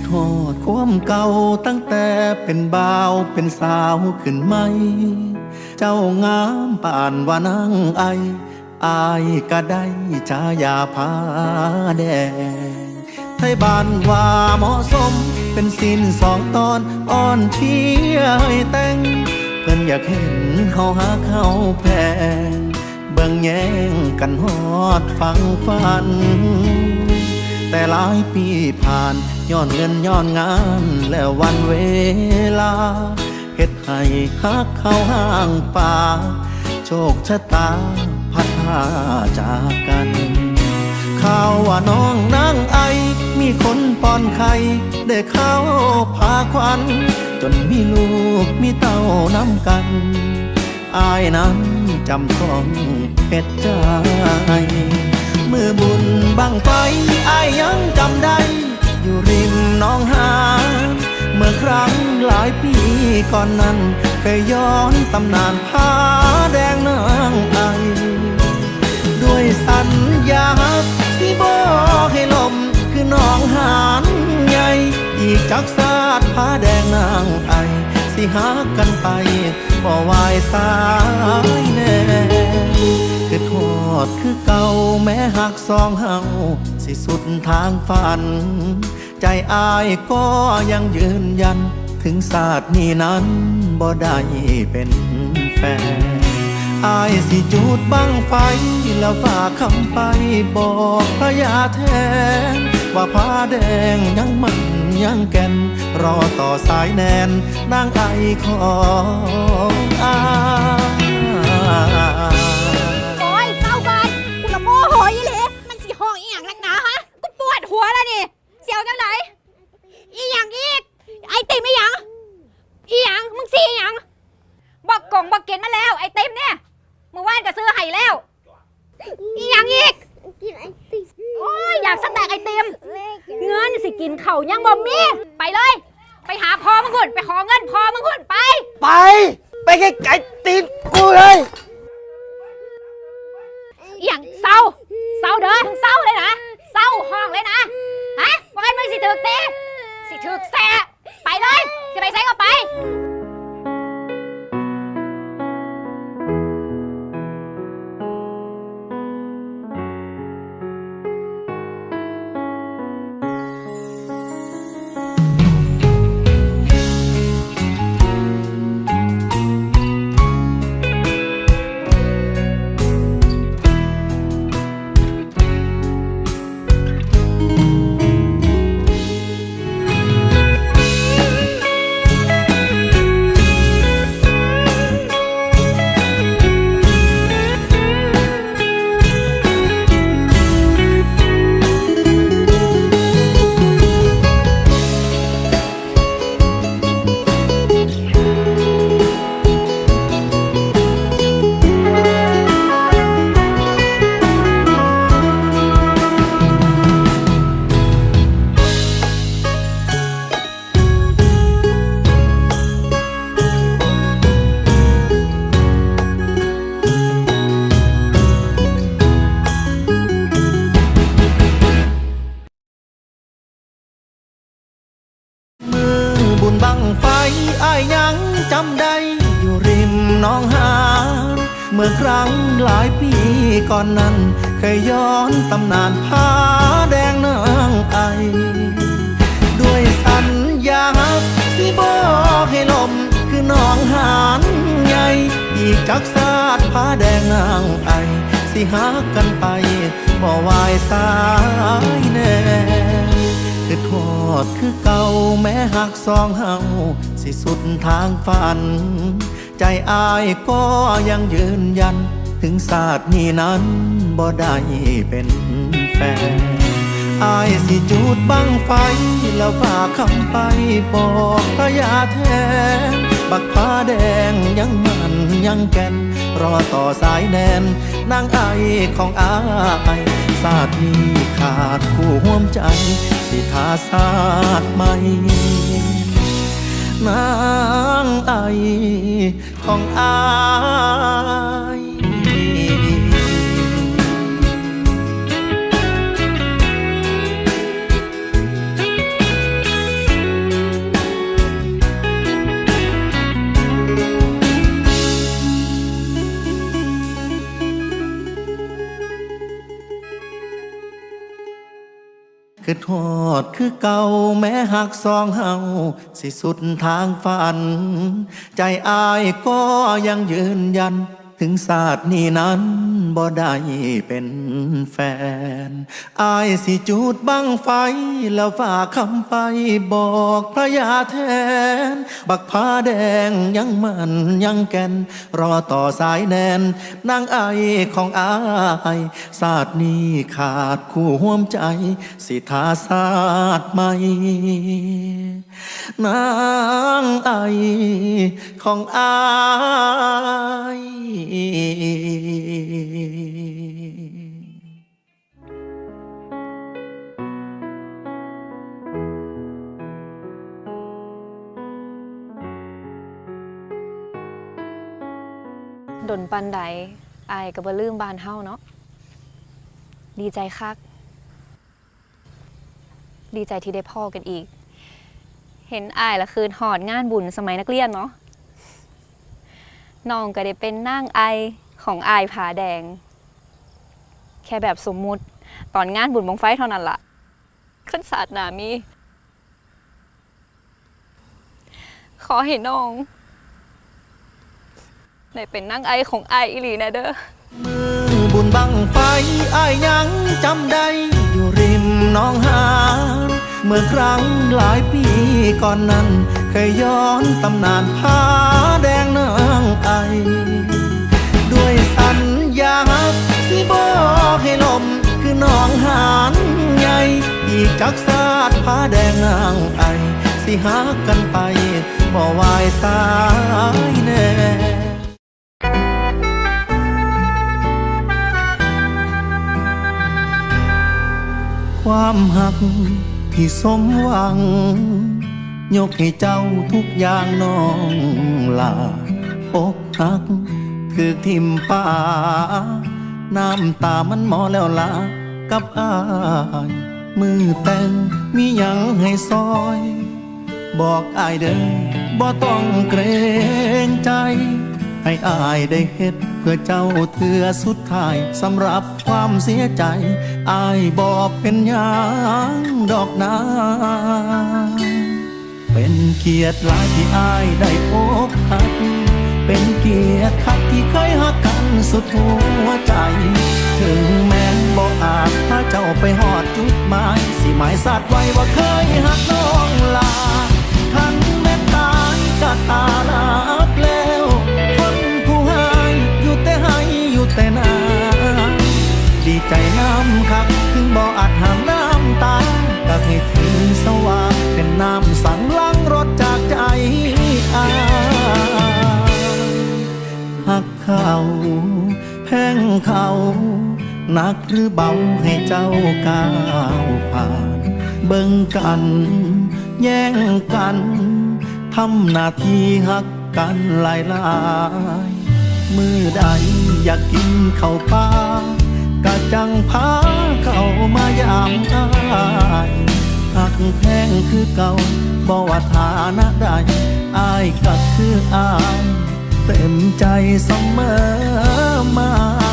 ทอดความเก่าตั้งแต่เป็นบ่าวเป็นสาวขึ้นไหมเจ้างามป่านว่านางไออายก็ได้ฉายาผ้าแดงไทยบ้านว่าเหมาะสมเป็นสิ้นสองตอนอ่อนเชียให้แต่งเพิ่นอยากเห็นเฮาหาเขาแพงเบิ่งแย่งกันฮอดฟังฝันแต่หลายปีผ่านย้อนเงินย้อนงานแล้ววันเวลาเฮ็ดให้ฮักเข้าห่างป่าโชคชะตาพัดพาจากกันข่าวว่าน้องนางไอมีคนป้อนไข่ได้เข้าพาควันจนมีลูกมีเต้าน้ำกันอายนั้นจำต้องเฮ็ดใจมือบุญบังไฟอายยังจำได้อยู่ริมหนองหานเมื่อครั้งหลายปีก่อนนั้นเคยย้อนตำนานผ้าแดงนางไอด้วยสัญญาสิบ่ให้ลมคือหนองหานใหญ่อีกจักสาดผ้าแดงนางไอสิหากันไปบ่วายสายแน่คือทอดคือเก่าแม้หักสองเฮาสิสุดทางฝันใจอายก็ยังยืนยันถึงศาสตร์นี้นั้นบ่ได้เป็นแฟนอายสิจุดบังไฟแล้วฝากคำไปบอกพระยาแทนว่าผ้าแดงยังมันยังแก่นรอต่อสายแนนนางไอของอายโอ้ยเศร้ากันกูละโมโหยี่หลีมันสิห้องอีหยังนักหนาฮะกูปวดหัวแล้วนี่เสียวจังไหนอีหยังอีกไอติมอีหยังอีหยังมึงสิอีหยังบอกกล่องบอกเกณฑ์มาแล้วไอติมเนี่ยเมื่อวานก็ซื้อให้แล้วอีหยังอีกกินไอติมโอ้ยอยากสักแตกไอติมเงินสิกินเข่ายังบ่มีไปเลยไปหาพ่อมึงคุณไปขอเงินพ่อมึงคุณไปไกลตีนกูเลยอย่างเศร้าเด้อเศร้าเลยนะเศร้าห้องเลยนะฮะว่ากันมึงสิถึกตีสิถึกแสไปเลยจะไปใส่ก็ไปบังไฟอ้ายยังจำได้อยู่ริมหนองหานเมื่อครั้งหลายปีก่อนนั้นเคยย้อนตำนานผ้าแดงนางไอด้วยสัญญาสิบ่ให้ลมคือหนองหานใหญ่อีกจักสาดผ้าแดงนางไอสิหากันไปบ่วายสายแน่คือทอดคือเก่าแม้หักสองเฮาสิสุดทางฝันใจอายก็ยังยืนยันถึงศาสตร์นี้นั้นบ่ได้เป็นแฟนอายสิจุดบังไฟแล้วฝากคำไปบอกพระยาแทนบักผ้าแดงยังมันยังแก่นรอต่อสายแนนนางไอของอายศาสตร์นี้ขาดคู่ห่วมใจสิทาศาสตร์ใหม่นางไอของอายคือทอดคือเก่าแม้หักสองเฮาสิสุดทางฝันใจอายก็ยังยืนยันถึงศาสตร์นี้นั้นบ่ได้เป็นแฟนอายสิจูดบังไฟแล้วฝากคำไปบอกพระยาแทนบักผ้าแดงยังมันยังแก่นรอต่อสายแนนนางไอของอายศาสตร์นี้ขาดคู่ห่วมใจสิทาศาสตร์ใหม่นางไอของอายดนปันใดอายก็บ่ลืมบ้านเฮาเนาะดีใจคักดีใจที่ได้พ่อกันอีกเห็นอายละคืนหอดงานบุญสมัยนักเรียนเนาะน้องก็ได้เป็นนางไอของอายผาแดงแค่แบบสมมุติตอนงานบุญบั้งไฟเท่านั้นล่ะขึ้นศาสตร์หนามีขอให้น้องได้เป็นนางไอของอายอีหลีนะเด้อมือบุญบังไฟอายยังจำได้อยู่ริมน้องหานเมื่อครั้งหลายปีก่อนนั้นเคยย้อนตำนานผาแดงนางไอด้วยสัญญาสิบอกให้ลมคือน้องหานใหญ่อีกจักศาสตร์ผาแดงนางไอสิหากันไปบ่วายสายแน่ความหักที่สมหวังยกให้เจ้าทุกอย่างน้องลาอกหักคือทิมป่าน้ำตามันหมอแล้วลากับอายมือแต่งมีหยังให้ซอยบอกอายเด้อบ่ต้องเกรงใจให้อายได้เฮ็ดเพื่อเจ้าเถื่อสุดท้ายสำหรับความเสียใจอายบอกเป็นหยังดอกนาเป็นเกียรติหลายที่อายได้พบหักเป็นเกียรติคักที่เคยหักกันสุดหัวใจถึงแม้บ่อาจพาเจ้าไปหอดจุดหมายสิหมายสัตว์ไว้ว่าเคยหักน้องลาคันแม้ตายก็ตาลาบแล้วคนผู้ให้อยู่แต่ให้อยู่แต่นาดีใจน้ำคักถึงบ่อาจห้ามน้ำตาก็ให้ถึงสว่างเป็นน้ำสั่งล้างรถจากใจอายหักเขาแพงเขาหนักหรือเบาให้เจ้าก้าวผ่านเบิ่งกันแย่งกันทำหน้าที่หักกันหลายมือใดอยากกินข้าวปลากะจังพาเข้ามายามอายหักแพงคือเก่าบ่ว่าฐานะใดอายก็คืออายเต็มใจเสมอมา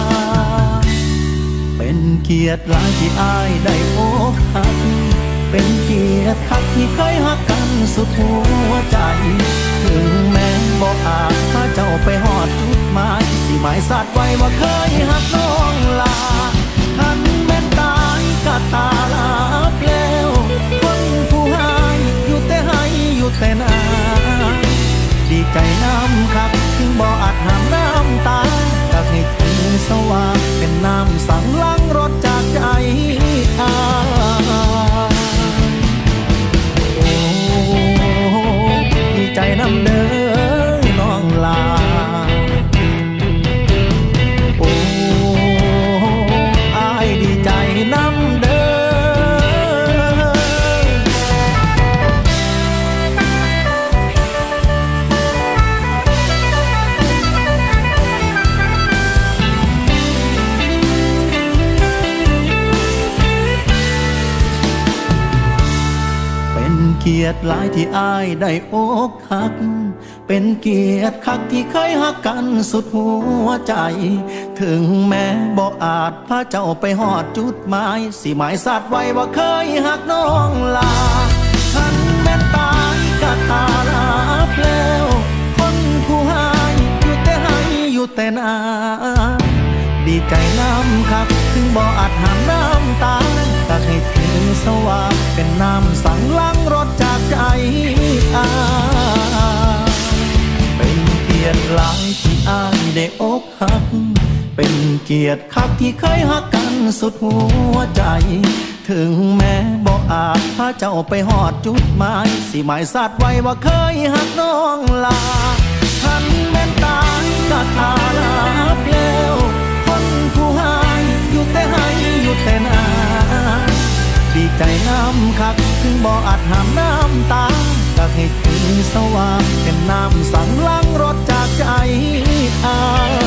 เป็นเกียรติหลายที่อายได้พบหักเป็นเกียรติคักที่เคยหักกันสุดหัวใจถึงแม้บ่อาจพาเจ้าไปหอดจุดหมายสิหมายสัตว์ไว้ว่าเคยหักน้องลาคันแม้ตายก็ตาลาบแล้วคนผู้ให้อยู่แต่ให้อยู่แต่นาดีใจน้ำคักถึงบ่อาจห้ามน้ำตาก็ให้ถึงสว่างเป็นน้ำสั่งล้างรถจากใจอายโอ้ดีใจน้ำเด้อน้องลาโอ้อายดีใจน้ำเด้อยรติหลายที่อายได้อกหักเป็นเกียรติคักที่เคยหักกันสุดหัวใจถึงแม้บ่อาจพาเจ้าไปหอดจุดหมายสิหมายสัตว์ไว้ว่าเคยหักน้องลาทันแม่ตายก็ตาลาเพลวคนผู้หายอยู่แต่ให้อยู่แต่นาดีใจน้ำคักถึงบ่อาจห้ามน้ำตาก็ให้ถือสว่าเป็นน้ำสั่งล้างรถจากใจอาเป็นเกียรติหลายที่อายได้อกหักเป็นเกียรติคักที่เคยหักกันสุดหัวใจถึงแม้บ่อาจพาเจ้าไปหอดจุดหมายสิหมายสัตว์ไว้ว่าเคยหักน้องลาทันแม่นตายก็ตาลาเพลวคนผู้หายอยู่แต่ให้อยู่แต่นาดีใจน้ำคักถึงบ่อาจห้ามน้ำตาก็ให้ถือสว่าเป็นน้ำสั่งล้างรถจากใจอา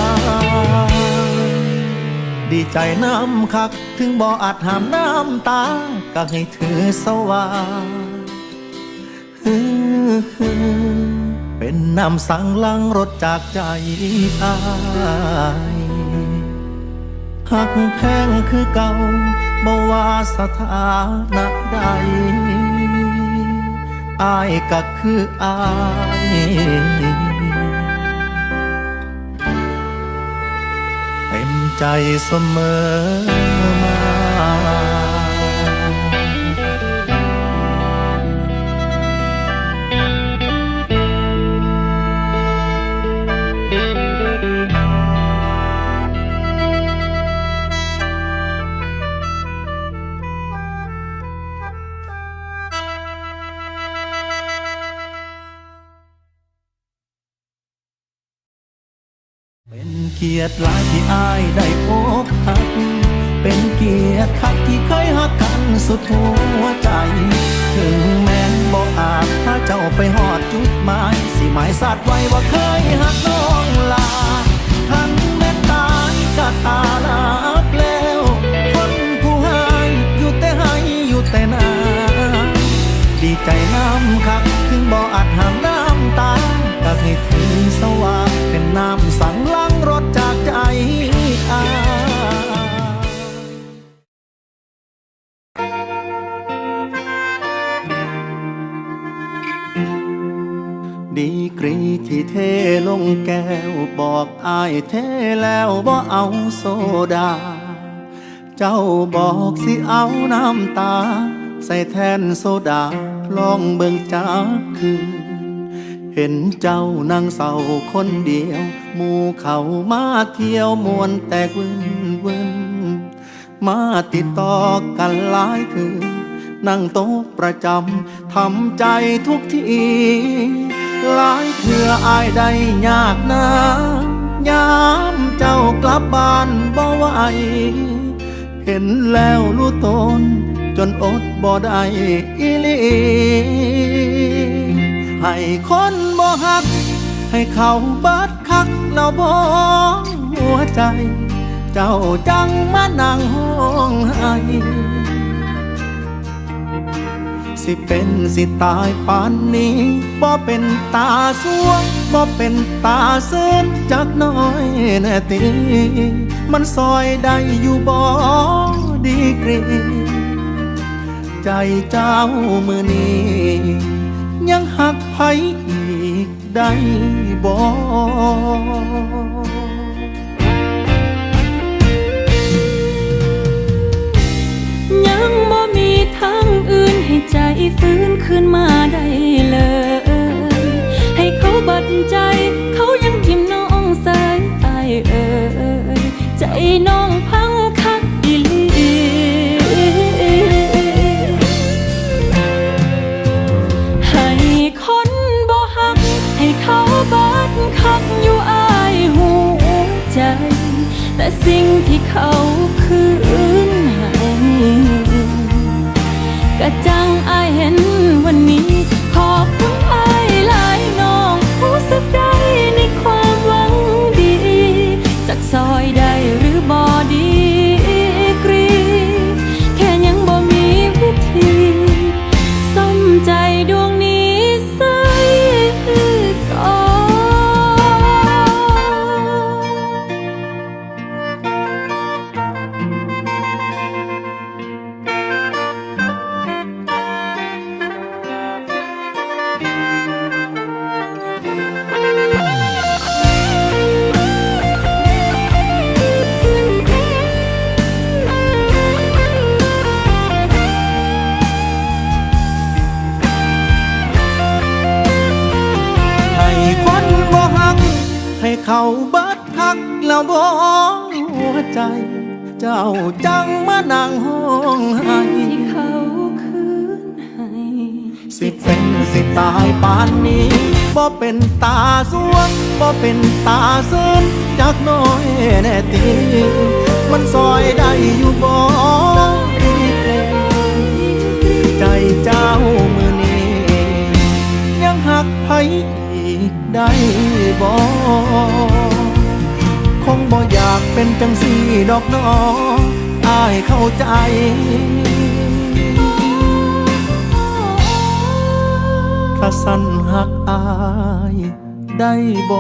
ดีใจน้ำคักถึงบ่อาจห้ามน้ำตาก็ให้ถือสว่าเป็นน้ำสั่งล้างรถจากใจอายหักแพงคือเก่าบ่ว่าสถานะใดอายก็คืออายเต็มใจเสมอมาเป็นเกียรติหลายที่อายได้อกหักเป็นเกียรติคักที่เคยหักกันสุดหัวใจถึงแม้บ่อาจพาเจ้าไปหอดจุดหมายสิหมายสัตว์ไว้ว่าเคยหักน้องลาทันแม่ตายก็ตาลาเปลวคนผู้หายอยู่แต่ให้อยู่แต่นาดีใจน้ำคักถึงบ่อาจห้ามน้ำตาก็ให้ถือสว่าเป็นน้ำสั่งล้างรถจากใจอาดีกรีที่เทลงแก้วบอกอายเทแล้วบ่เอาโซดาเจ้าบอกสิเอาน้ำตาใส่แทนโซดาลองเบิ่งจากคืนเห็นเจ้านั่งเศร้าคนเดียวหมู่เขามาเที่ยวมวนแตกวินมาติดต่อกันหลายคืนนั่งโต๊ะประจำทำใจทุกทีหลายเทื่ออายได้ยากนะยามเจ้ากลับบ้านบ่ไหวเห็นแล้วรู้ตนจนอดบ่ได้อีหลีให้คนบ่ฮักให้เขาบัดคักแล้วบ่หัวใจเจ้าจังมานั่งห้องไห้สิเป็นสิตายปานนี้บ่เป็นตาสวงบ่เป็นตาซื่นจักน้อยแน่ตีมันซอยได้อยู่บ่ดีกรีใจเจ้ามือนี้ยังหักไผอีกได้บ่ยังบ่มีทางอื่นให้ใจฟื้นขึ้นมาได้เลยให้เขาบัดใจเขายังทิ่มน้องสายอายใจน้องพังคักอีหลีให้คนบ่ฮักให้เขาบัดคักอยู่อายหัวใจแต่สิ่งที่เขาคืนให้กะจังอายเห็นวันนี้ขอบคุณอายหลายน้องรู้สึกได้ในความหวังดีจากซอยได้หรือบ่ดีกรีแค่ยังบ่มีวิธีสมใจดวงเบิดคักแล้วบ่หัวใจเจ้าจังมานั่งห้องให้ที่เขาคืนให้สิเป็นสิตายปานนี้บ่เป็นตาสวงบ่เป็นตาซึ้งจักน้อยแน่ตีมันซอยได้อยู่บ่ใจเจ้ามือนี้ยังหักไผอีกได้บ่คงบ่อยากเป็นจังสี่ดอกน้องอ้ายเข้าใจถ้าสั่นหักอ้ายได้บ่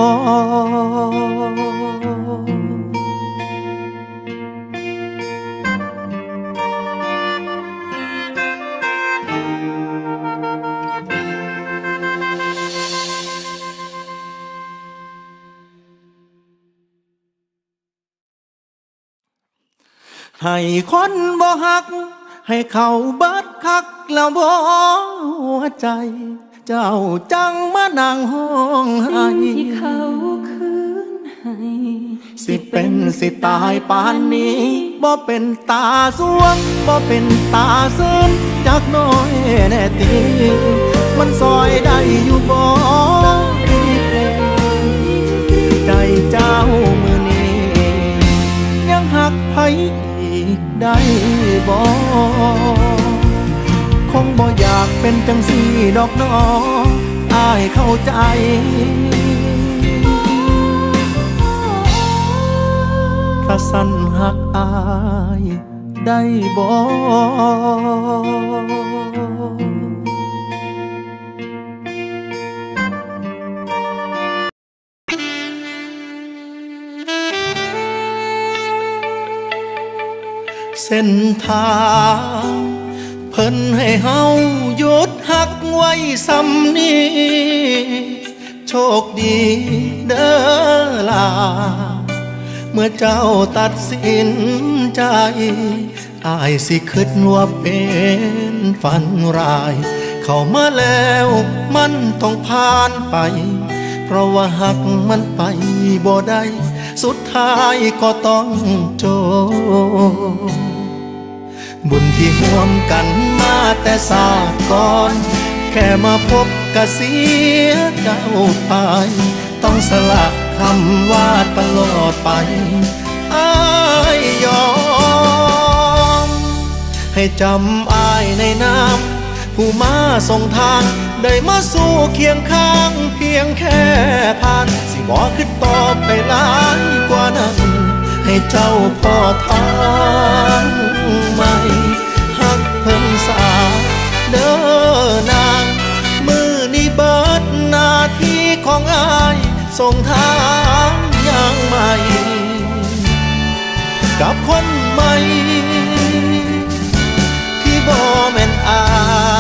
ให้คนบ่หักให้เขาเบิดคักแล้วบ่หัวใจเจ้าจังมานั่งห้องให้ที่เขาคืนให้สิเป็นสิตายปานนี้บ่เป็นตาสวงบ่เป็นตาซึ้งจักน้อยแน่ตีมันซอยได้อยู่บ่ใจเจ้ามือนี้ยังหักไผได้บ่คงบ่อยากเป็นจังสี่ดอกน้องอ้ายเข้าใจถ้าสั่นหักอ้ายได้บ่เส้นทางเพิ่นให้เฮาหยุดหักไว้ซ้ำนี้โชคดีเด้อล่ะเมื่อเจ้าตัดสินใจอ้ายสิคิดว่าเป็นฝันร้ายเข้ามาแล้วมันต้องผ่านไปเพราะว่าหักมันไปบ่ได้สุดท้ายก็ต้องจบบุญที่ร่วมกันมาแต่ศาสตร์ก่อนแค่มาพบก็เสียเจ้าไปต้องสละคำว่าตลอดไปอ้ายยอมให้จำอ้ายในน้ำผู้มาส่งทางได้มาสู้เคียงข้างเพียงแค่ผ่านสิบ่คิดต่อไปหลายกว่านั้นให้เจ้าพอทางไม่หักเพิ่งสาเด้อนางมือนี้เบิดหน้าที่ของอ้ายส่งทางอย่างใหม่กับคนใหม่ที่บ่แม่นอ้าย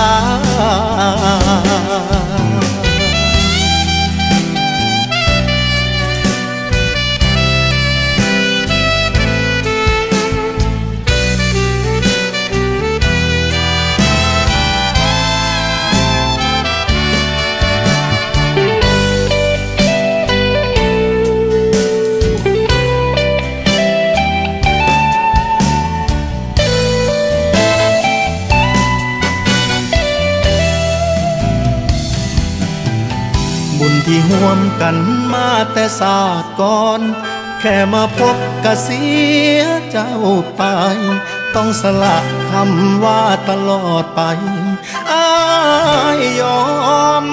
ที่ห่วมกันมาแต่ศาสตร์ก่อนแค่มาพบก็เสียเจ้าไปต้องสละคำว่าตลอดไปอ้ายยอม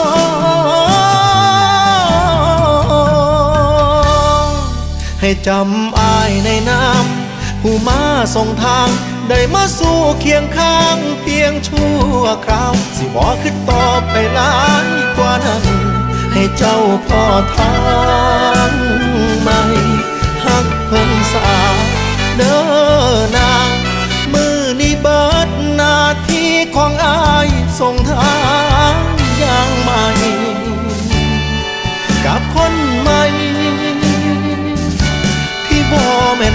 ให้จำอ้ายในน้ำผู้มาส่งทางได้มาสู้เคียงข้างเพียงชั่วคราวสิบ่คิดต่อไปหลายกว่านั้นให้เจ้าพอทางไม่หักเพิ่งสาเด้อนางมือนี้เบิดหน้าที่ของอ้ายส่งทางอย่างใหม่กับคนใหม่ที่บ่แม่น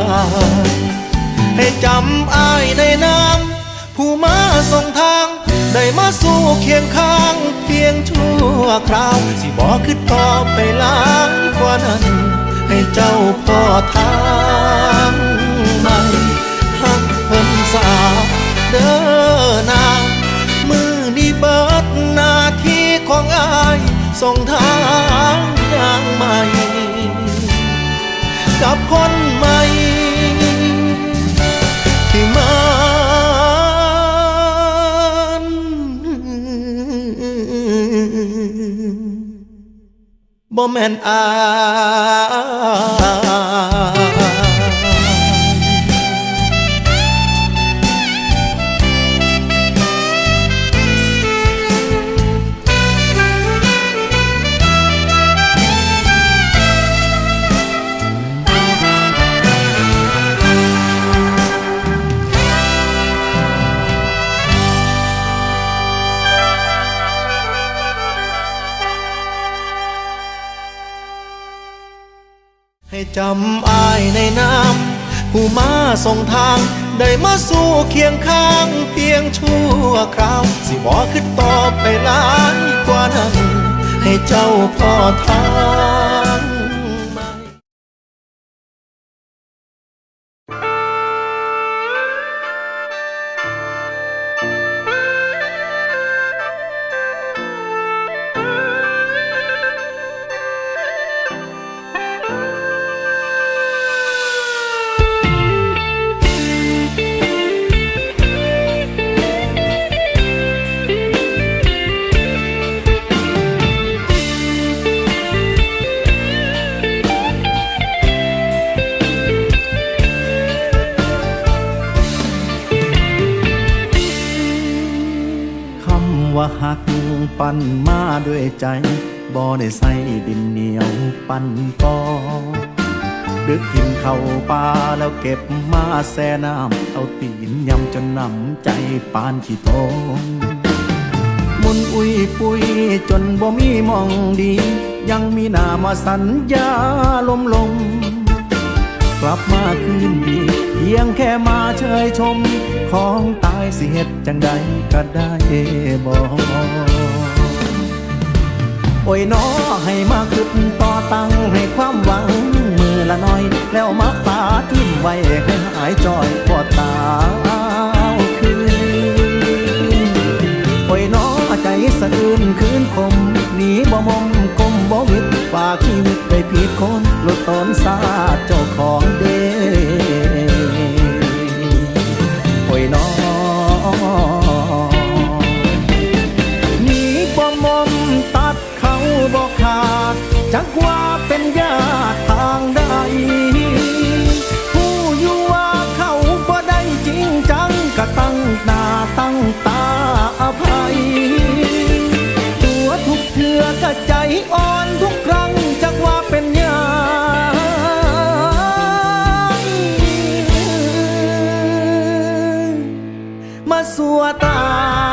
อ้ายให้จำอ้ายในน้ำผู้มาส่งทางได้มาสู้เคียงข้างเพียงชั่วคราวสิบอกคือต่อไปหลายกว่านั้นให้เจ้าพ่อทางใหม่หักเพิ่นสาเด้อนางมือนี้เบิดหน้าที่ของอายส่งทางอย่างใหม่กับคนใหม่ที่มันบ่แม่นอายให้จำอายในน้ำผู้มาส่งทางได้มาสู้เคียงข้างเพียงชั่วคราวสิบอกขึ้นต่อไปหลายกว่านั้นให้เจ้าพ่อทางใหม่ว่าหักปั่นมาด้วยใจบ่ได้ใส่ดินเหนียวปั่นต่อดึกกินเข้าป่าแล้วเก็บมาแช่น้ำเอาตีนยำจนน้ำใจปานขี้โตมุนอุ้ยปุยจนบ่มีมองดียังมีหน้ามาสัญญาลมกลับมาคืนดีเพียงแค่มาเชยชมของตายสิเฮ็ดจังใดก็ได้บ่โอ้ยน้อให้มาขึ้นต่อตั้งให้ความหวังมือละน้อยแล้วมาปาทิ้มไว้ให้หายจอยบ่ตาคืนโอ้ยน้อใจสะอื้นคืนคมหนีบ่มมกลมบ่วิดฝากชีวิตไปผิดคนหลุดตนซาเจ้าของเด้โอ้ยน้อหนีบ่มมตัดเขาบ่ขาดจักว่าเป็นญาติทางใดผู้อยู่ว่าเขาบ่ได้จริงจังก็ตั้งหน้าตั้งตาอภัยตัวทุกเทื่อก็ใจอ่อนทุกครั้งจักว่าเป็นญาติมาสัวตา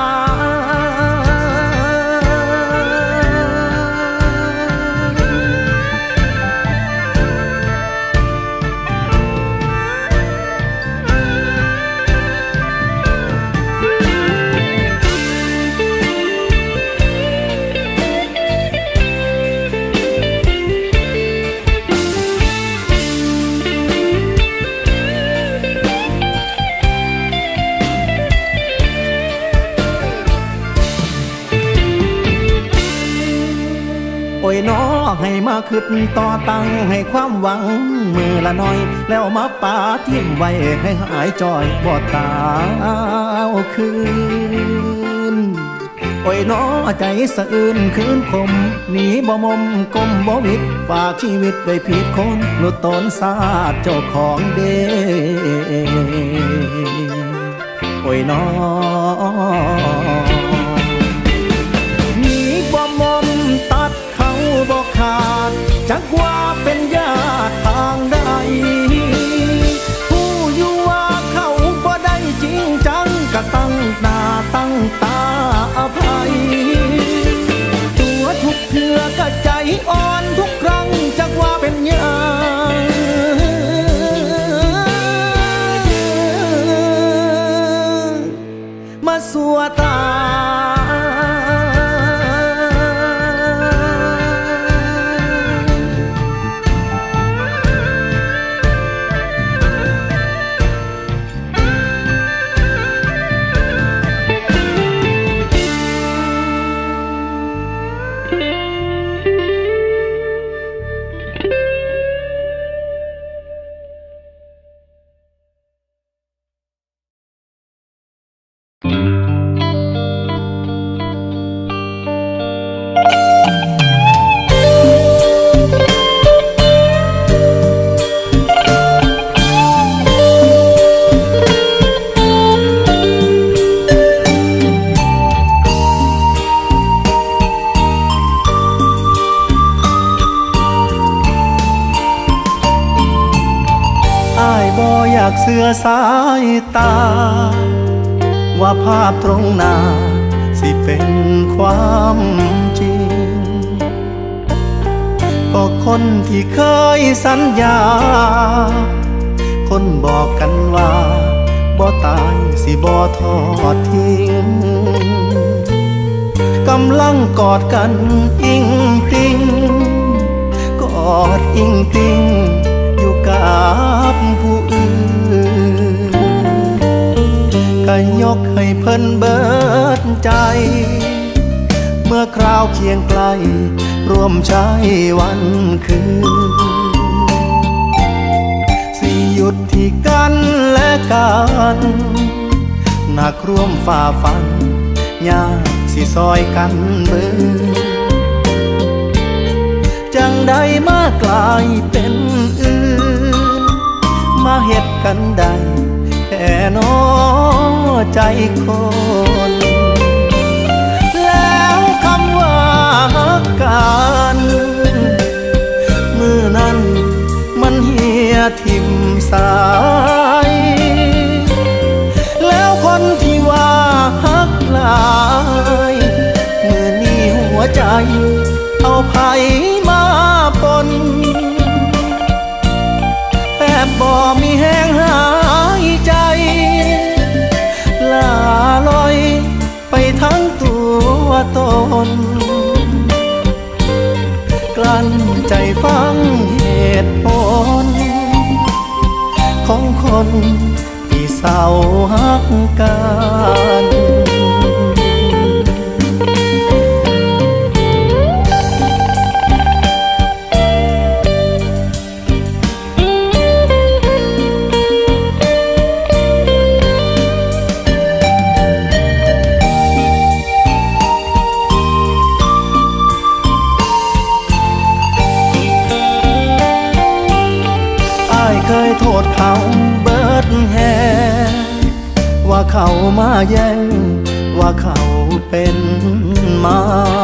โอ้ยน้อให้มาขึ้นต่อตั้งให้ความหวังมือละน้อยแล้วมาปาทิ้มไว้ให้หายจอยบ่ตาคืนโอ้ยน้อใจสะอื้นคืนคมหนีบ่มมกลมบ่วิดฝากชีวิตไว้ผิดคนหลุดตนซาดเจ้าของเด้โอ้ยน้อหนีบ่มมตัดบ่ขาดจักว่าเป็นญาติทางใดผู้อยู่ว่าเขาบ่ได้จริงจังก็ตั้งหน้าตั้งตาอภัยตัวทุกเทื่อก็ใจอ่อนทุกครั้งจักว่าเป็นญาติมาสัวตาบ่อยากเสือสายตาว่าภาพตรงหน้าสิเป็นความจริงก็คนที่เคยสัญญาคนบอกกันว่าบ่ตายสิบ่ทอดทิ้งกำลังกอดกันอิงติงกอดอิงติงอยู่กับผู้อื่นก็ยกให้เพิ่นเบิดใจเมื่อคราวเคียงไกลร่วมใช้วันคืนสิหยุดที่กันและกันหนักร่วมฝ่าฟันยากสิซอยกันเบิ่งจังใดมากลายเป็นอื่นมาเฮ็ดกันได้แค่น้อใจคนแล้วคำว่าฮักกันมือนั้นมันเหี่ยทิ่มสายแล้วคนที่ว่าฮักหลายมือนี้หัวใจเอาไผมาปนแทบบ่มีแห้งหายใจลาลอยไปทั้งตัวตนกลั้นใจฟังเหตุผลของคนที่เศร้าฮักกันโทษเขาเบิดแฮว่าเขามาแย่งว่าเขาเป็นมา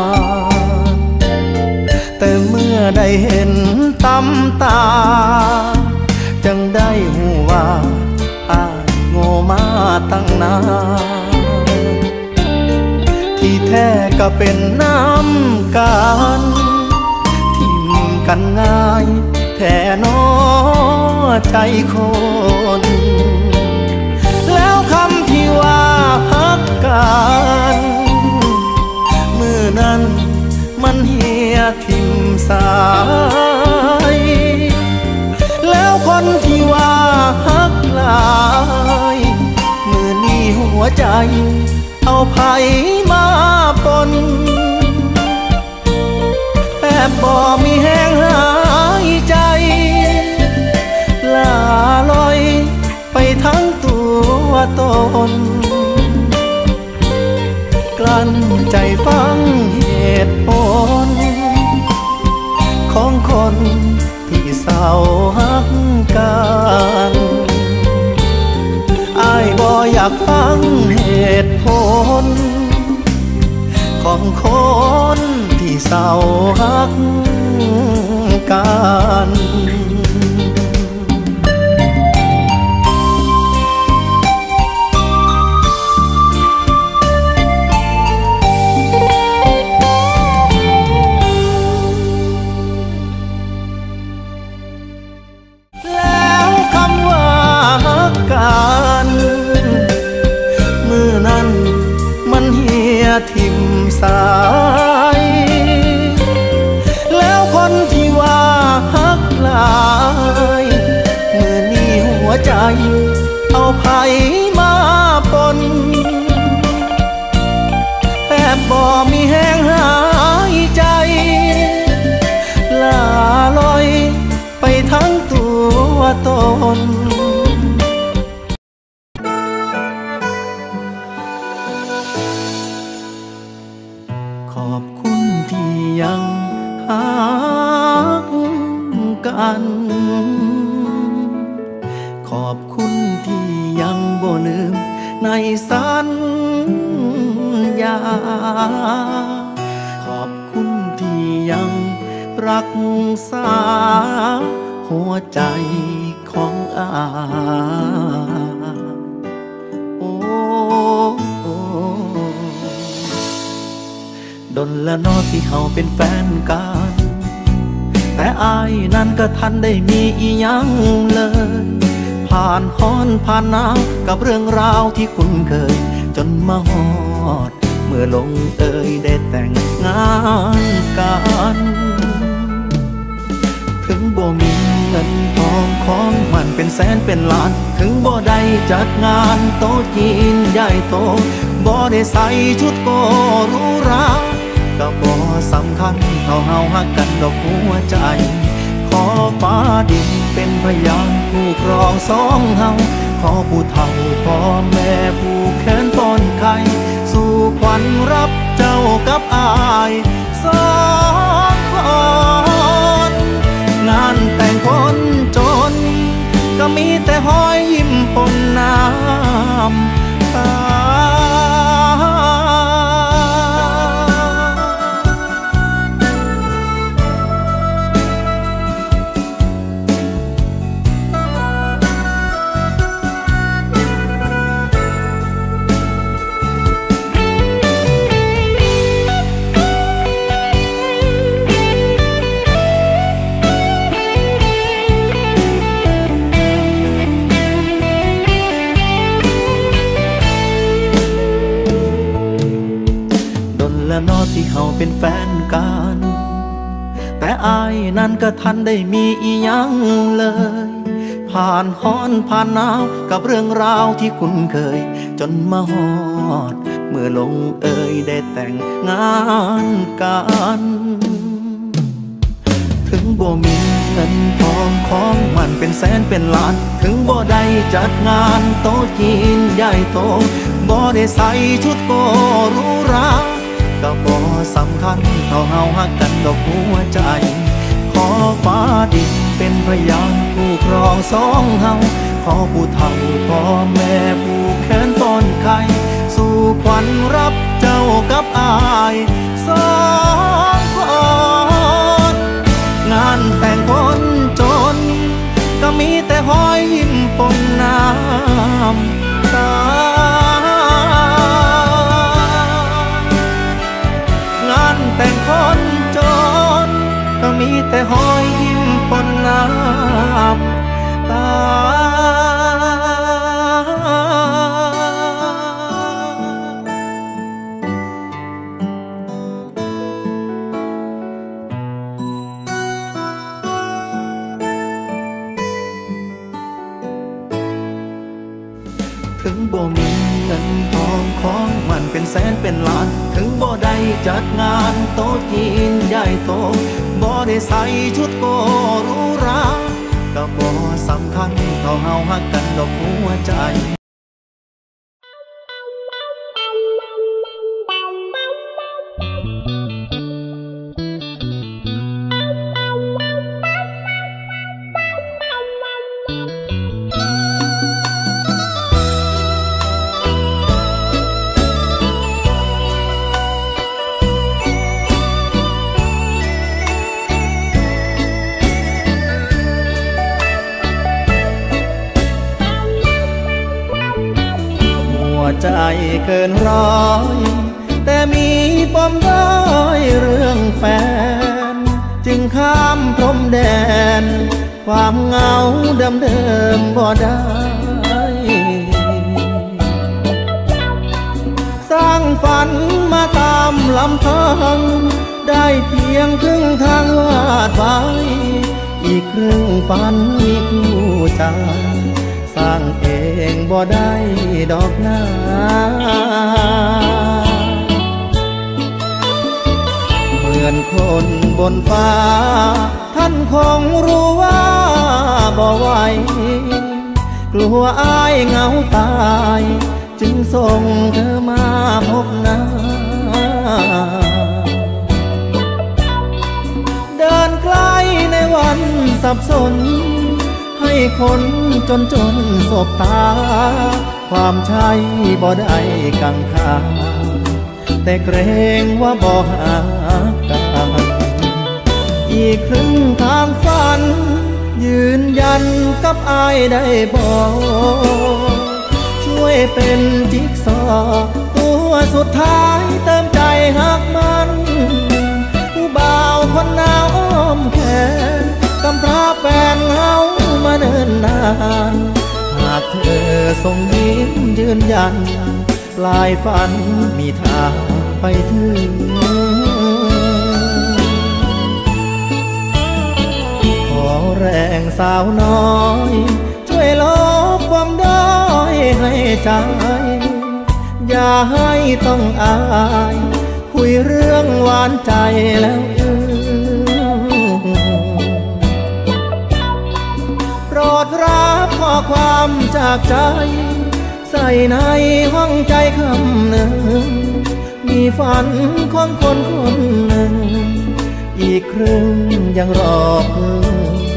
แต่เมื่อได้เห็นตำตาจังได้หูว่าโง่มาตั้งนานที่แท้ก็เป็นน้ำกันทิ่มกันง่ายแท่น้อใจคนแล้วคำที่ว่าฮักกันมือนั้นมันเหี่ยทิ่มสายแล้วคนที่ว่าฮักหลายมือนี้หัวใจเอาไผมาปนแทบบ่มีแห้งหายใจลาลอยไปทั้งตัวตนกลั้นใจฟังเหตุผลของคนที่เศร้าฮักกันอ้ายบ่อยากฟังเหตุผลของคนที่เศร้าฮักกันแล้วคำว่าฮักกันมือนั้นมันเหี่ยทิ่มสายแล้วคนที่ว่าฮักหลายมือนี้หัวใจเอาไผมาปนแทบบ่มีแห้งหายใจลาลอยไปทั้งตัวตนขอบคุณที่ยังฮักกัน ขอบคุณที่ยังบ่ลืมในสัญญาขอบคุณที่ยังรักษาหหัวใจของอายโอ้ดนละนอที่เฮาเป็นแฟนกันแต่อายนั้นก็ทันได้มีอีหยังเลยผ่านฮ้อนผ่านหนาวกับเรื่องราวที่คุ้นเคยจนมาฮอดเมื่อลงเอยได้แต่งงานกันถึงบ่มีเงินทองของมันเป็นแสนเป็นล้านถึงบ่ได้จัดงานโต๊ะจีนใหญ่โตบ่ได้ใส่ชุดโกหรูหราก็บ่สำคัญเท่าเฮาฮักกันดอกหัวใจขอฟ้าดินเป็นพยานผู้ครองสองเฮาขอผู้เฒ่าพ่อแม่ผู้แขนป้อนไข่สู่ขวัญรับเจ้ากับอายสองคนงานแต่งคนจนก็มีแต่หอยยิ้มปนน้ำตานอที่เฮาเป็นแฟนกันแต่อายนั้นก็ทันได้มีอีหยังเลยผ่านฮ้อนผ่านหนาวกับเรื่องราวที่คุ้นเคยจนมาฮอดเมื่อลงเอยได้แต่งงานกันถึงบ่มีเงินทองของมันเป็นแสนเป็นล้านถึงบ่ได้จัดงานโต๊ะจีนใหญ่โตบ่ได้ใส่ชุดโกหรูหราก็บ่สำคัญเท่าเฮาฮักกันดอกหัวใจขอฟ้าดินเป็นพยานผู้ครองสองเฮาขอผู้เฒ่าพ่อแม่ผู้แขนป้อนไข่สู่ขวัญรับเจ้ากับอายสองคนงานแต่งคนจนก็มีแต่หอยยิ้มปนน้ำตางานแต่งคนจนก็มีแต่หอยยิ้มปนน้ำตาถึงบ่มีเงินทองของมันเป็นแสนเป็นล้านถึงบ่ได้จัดงานโต๊ะจีนใหญ่โตบ่ได้ใส่ชุดโกหรูหราก็บ่สำคัญเท่าเฮาฮักกันดอกหัวใจใจเกินร้อยแต่มีปมด้อยเรื่องแฟนจึงข้ามพรมแดนความเหงาเดิมบ่ได้สร้างฝันมาตามลำพังได้เพียงครึ่งทางวาดไว้อีกครึ่งฝันมีคู่ใจสร้างเองบ่ได้ดอกหน้าเหมือนคนบนฟ้าท่านคงรู้ว่าบ่ไหวกลัวอายเหงาตายจึงส่งเธอมาพบหน้าเดินใกล้ในวันสับสนให้คนจนสบตาความใช่บ่ได้กังขาแต่เกรงว่าบ่หากันอีกครึ่งทางฝันยืนยันกับอายได้บอกช่วยเป็นจิ๊กซอว์ตัวสุดท้ายเติมใจหักมันผู้บ่าวคนหนาวอ้อมแขนกำพร้าแฟนเฮามาเนิ่นนานหากเธอส่งยิ้มยืนยันปลายฝันมีทางไปถึงขอแรงสาวน้อยช่วยลบความด้อยให้ใจอย่าให้ต้องอายคุยเรื่องหวานใจแล้วโปรดรับข้อความจากใจใส่ในห้องใจคำหนึ่งมีฝันของคนคนหนึ่งอีกครึ่งยังรอเพิ่ง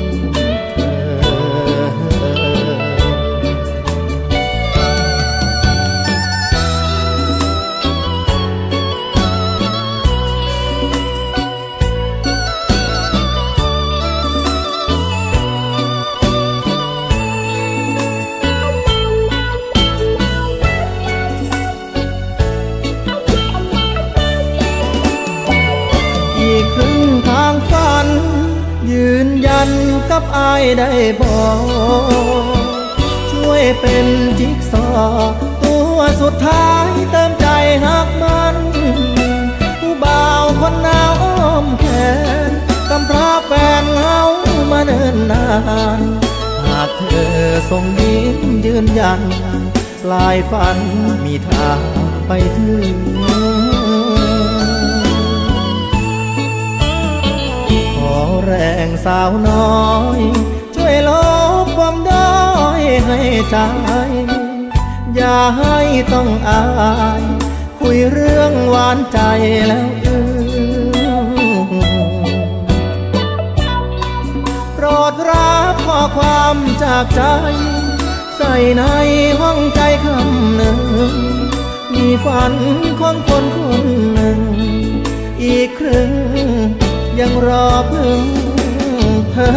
ยืนยันกับอายได้บอกช่วยเป็นจิ๊กซอว์ตัวสุดท้ายเติมใจหักมันผู้บ่าวคนหนาวอ้อมแขนกำพร้าแฟนเฮามาเนิ่นนานหากเธอส่งยิ้มยืนยันปลายฝันมีทางไปถึงแรงสาวน้อยช่วยลบความด้อยให้ใจอย่าให้ต้องอายคุยเรื่องหวานใจแล้วโปรดรับข้อความจากใจใส่ในห้องใจคำหนึ่งมีฝันของคนคนหนึ่งอีกครึ่งยังรอเพิ่งเธอ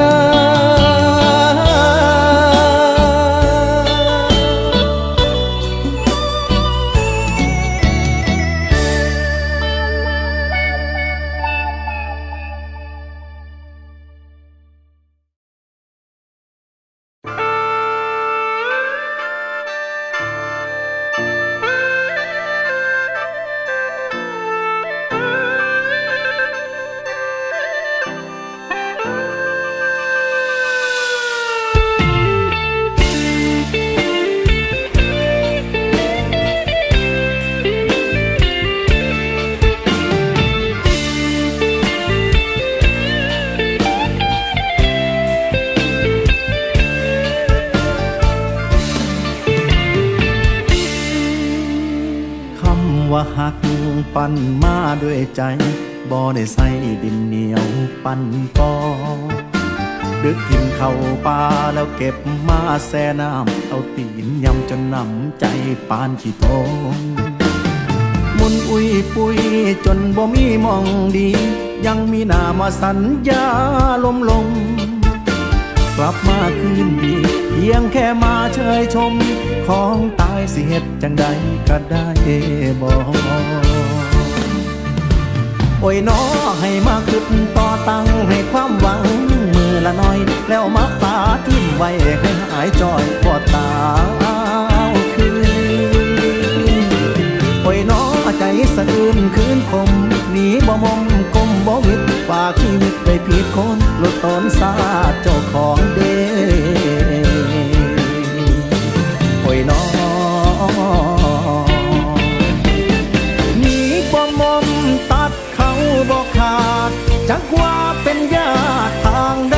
ว่าหักปั่นมาด้วยใจบ่ได้ใส่ดินเหนียวปั่นปอดึกทิ่มเข้าป่าแล้วเก็บมาแช่น้ำเอาตีนยำจนน้ำใจปานขี้ทงมุนอุ้ยปุยจนบ่มีมองดียังมีหน้ามาสัญญาลมกลับมาคืนดีเพียงแค่มาเชยชมของตายสิเฮ็ดจังใดก็ได้บอกโอ้ยน้อให้มาขึ้นต่อตั้งให้ความหวังมือละน้อยแล้วมาปาทิ้งไว้ให้หายจอยพอตาคืนโอ้ยน้อใจสะอื้นคืนคมหนีบ่มมกลมบ่วิดฝากชีวิตไปผิดคนหลุดตนซาเจ้าของเด้โอ้ยน้อหนีบ่มมตัดเขาบ่ขาดจักว่าเป็นญาติทางใด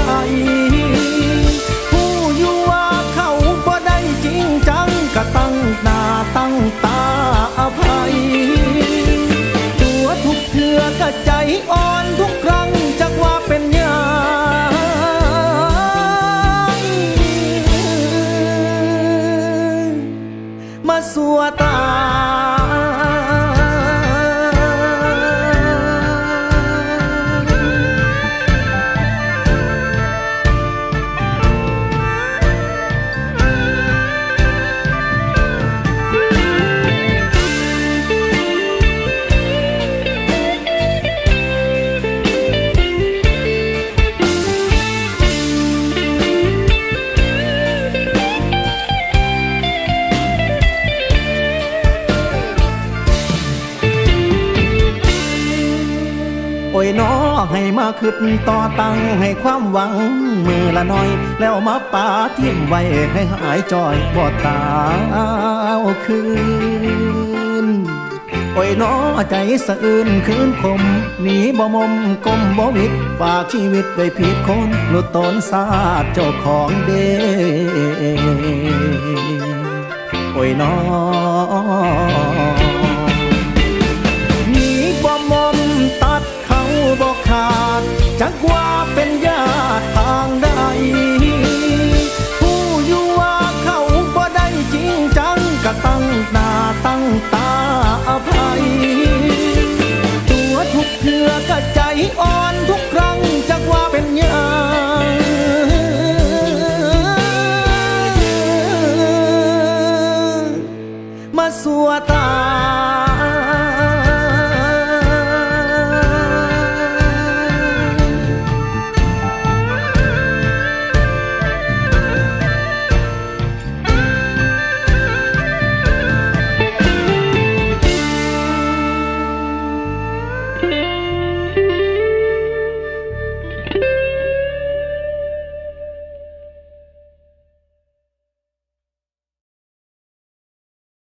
ผู้อยู่ว่าเขาบ่ได้จริงจังก็ตั้งหน้าตั้งตาอภัยตัวทุกเทื่อก็ใจอ่อนทุกครั้งจักว่าเป็นญาติขึ้นต่อตั้งให้ความหวังมือละน้อยแล้วมาป่าทิ่มไว้ให้หายจอยบ่ตาเอาคืนโอ้ยน้อใจสะอื้นคืนคมหนีบ่มมกลมบ่วิดฝากชีวิตไว้ผิดคนหลุดตนสาดเจ้าของเด้โอ้ยน้อหนีบ่มมตัดเขาบ่ขาดจักว่าเป็น